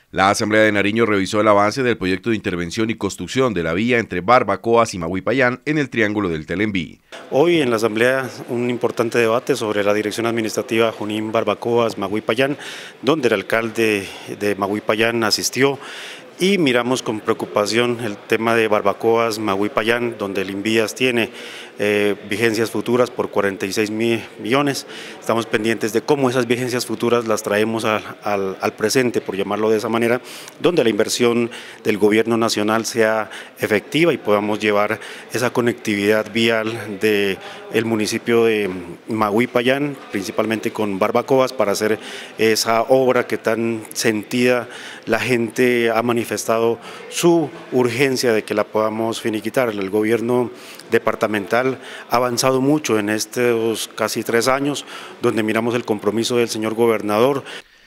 La Asamblea de Nariño revisó el avance del proyecto de intervención y construcción de la vía entre Barbacoas y Magüipayán en el Triángulo del Telembí. Hoy en la Asamblea un importante debate sobre la dirección administrativa Junín-Barbacoas-Magüipayán, donde el alcalde de Magüipayán asistió y miramos con preocupación el tema de Barbacoas-Magüipayán, donde el Invías tiene vigencias futuras por 46 millones. Estamos pendientes de cómo esas vigencias futuras las traemos al presente, por llamarlo de esa manera, donde la inversión del gobierno nacional sea efectiva y podamos llevar esa conectividad vial del municipio de Magüipayán, principalmente con Barbacoas, para hacer esa obra que tan sentida la gente ha manifestado su urgencia de que la podamos finiquitar. El gobierno departamental ha avanzado mucho en estos casi 3 años, donde miramos el compromiso del señor gobernador.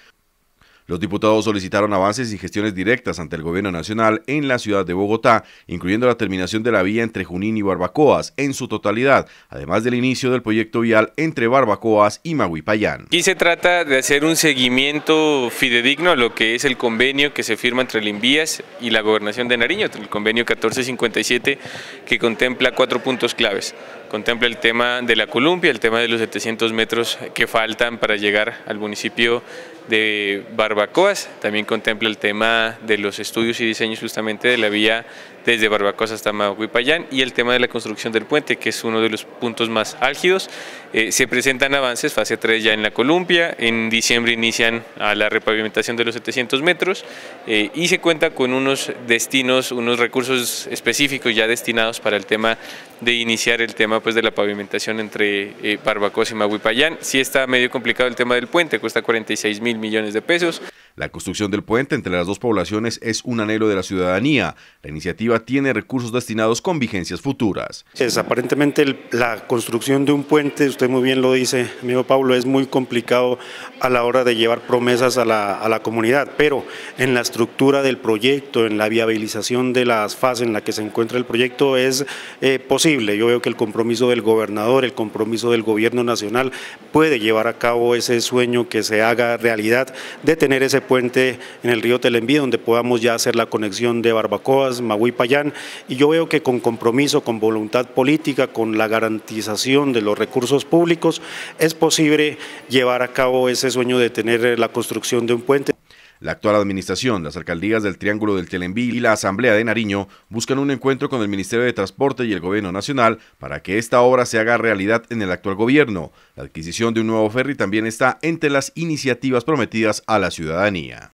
Los diputados solicitaron avances y gestiones directas ante el gobierno nacional en la ciudad de Bogotá, incluyendo la terminación de la vía entre Junín y Barbacoas en su totalidad, además del inicio del proyecto vial entre Barbacoas y Magüipayán. Aquí se trata de hacer un seguimiento fidedigno a lo que es el convenio que se firma entre el Invías y la Gobernación de Nariño, el convenio 1457, que contempla 4 puntos claves. Contempla el tema de la columpia, el tema de los 700 metros que faltan para llegar al municipio de Barbacoas, también contempla el tema de los estudios y diseños justamente de la vía desde Barbacoas hasta Magüipayán y el tema de la construcción del puente, que es uno de los puntos más álgidos. Se presentan avances, fase 3 ya en la columpia, en diciembre inician a la repavimentación de los 700 metros y se cuenta con unos destinos, unos recursos específicos ya destinados para el tema de iniciar el tema pues de la pavimentación entre Barbacoas y Magüipayán. Sí está medio complicado el tema del puente, cuesta 46 mil millones de pesos. La construcción del puente entre las dos poblaciones es un anhelo de la ciudadanía. La iniciativa tiene recursos destinados con vigencias futuras. Aparentemente la construcción de un puente, usted muy bien lo dice, amigo Pablo, es muy complicado a la hora de llevar promesas a la comunidad, pero en la estructura del proyecto, en la viabilización de las fases en la que se encuentra el proyecto es posible. Yo veo que el compromiso del gobernador, el compromiso del gobierno nacional puede llevar a cabo ese sueño que se haga realidad de tener ese puente en el río Telembí, donde podamos ya hacer la conexión de Barbacoas, Magüipayán, y yo veo que con compromiso, con voluntad política, con la garantización de los recursos públicos, es posible llevar a cabo ese sueño de tener la construcción de un puente. La actual administración, las alcaldías del Triángulo del Telembí y la Asamblea de Nariño buscan un encuentro con el Ministerio de Transporte y el Gobierno Nacional para que esta obra se haga realidad en el actual gobierno. La adquisición de un nuevo ferry también está entre las iniciativas prometidas a la ciudadanía.